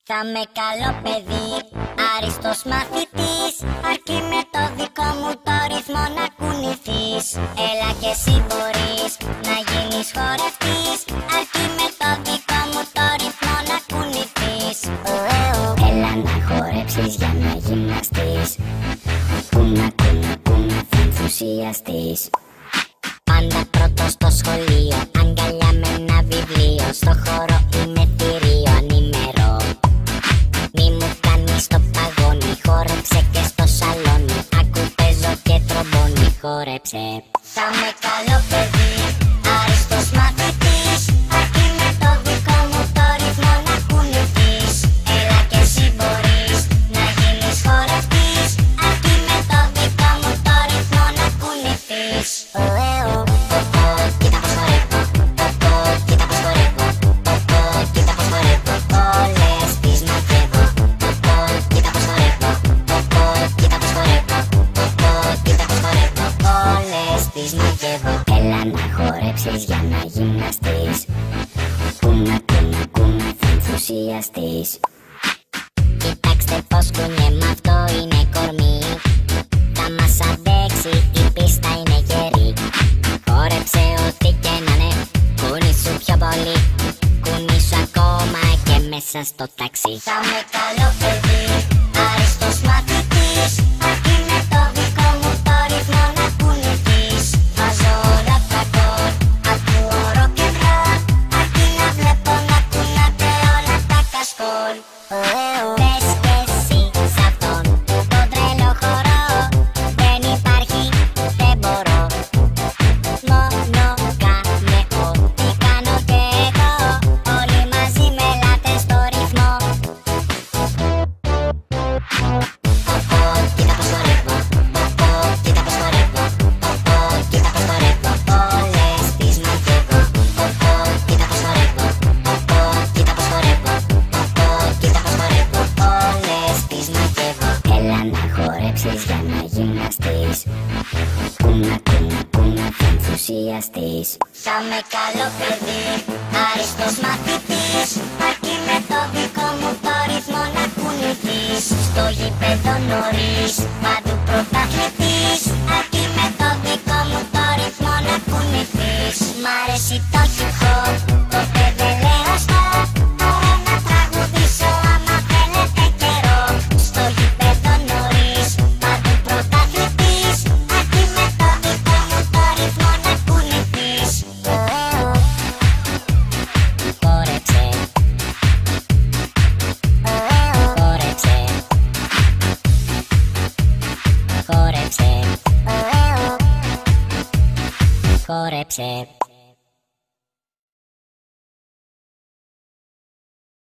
Θα με καλό παιδί, άριστος μαθητής, αρκεί με το δικό μου το ρυθμό να κουνηθείς. Έλα κι εσύ μπορείς να γίνεις χορευτής, αρκεί με το δικό μου το ρυθμό να κουνηθείς. Έλα να χορέψεις για να γυμναστείς, κούνα κούνα κούνα θα ενθουσιαστείς. Πάντα πρώτος στο σχολείο, αγκαλιά με ένα βιβλίο, στο χώρο είμαι θηρίο, ανήμερο. Μη μου κάνεις το παγόνι, χόρεψε και στο σαλόνι, άκου παίζω και τρομπόνι, χόρεψε. Θα με καλό παιδί, άριστος μαθητής, αρκεί με το δικό μου το ρυθμό να κουνηθείς. Έλα κι εσύ μπορείς να γίνεις χορευτής, αρκεί με το δικό μου το ρυθμό να κουνηθείς. Κοίτα πως χορεύω, κοίτα πως χορεύω, κοίτα πως χορεύω, όλες τις μαζεύω. Κοίτα πως χορεύω, κοίτα πως χορεύω, κοίτα πως χορεύω, όλες τις μαζεύω. Έλα να χορέψεις για να γυμναστείς, κούνα κούνα κούνα θα ενθουσιαστείς. Κοιτάξτε πως κουνιέμαι, αυτό είναι κορμί, θα μας αντέξει, η πίστα είναι γερή. Χόρεψε ό,τι και να είναι, κουνήσου πιο πολύ, κουνήσου ακόμα και μέσα στο ταξί. Θα με καλό παιδί, άριστος μαθητής, αρκεί με το δικό μου το ρυθμό να κουνηθείς. Βάζω όλα τα κόρ, ακούω rock and roll, αρκεί να βλέπω να κουνάτε όλα τα κασκόλ. Πες και εσύ σ' αυτόν τον τρελό χορό, δεν υπάρχει, δεν μπορώ. Μόνο κάνε ό,τι κάνω και εγώ, όλοι μαζί με ελάτε στο ρυθμό. Κοίτα πως χορεύω, κοίτα πως χορεύω, κοίτα πως χορεύω, όλες τις μαζεύω. Κοίτα πως χορεύω, κοίτα πως χορεύω, κοίτα πως χορεύω, όλες τις μαζεύω. Έλα να χορέψεις για να γυμναστείς, κούνα κούνα κούνα θα ενθουσιαστείς. Θα με καλό παιδί, άριστος μαθητής, αρκεί με το δικό μου το ρυθμό να κουνηθείς. Στο γήπεδο νωρίς, παντού πρωταθλητής, αρκεί με το δικό μου το ρυθμό να κουνηθείς. Μ' αρέσει το hip hop, ποτέ δεν λέω stop, μπορώ να τραγουδήσω άμα θέλετε καιρό. Στο γήπεδο νωρίς, παντού πρωταθλητής, αρκεί με το δικό μου το ρυθμό να κουνηθείς. Χόρεψε, χόρεψε, χόρεψε, χόρεψε.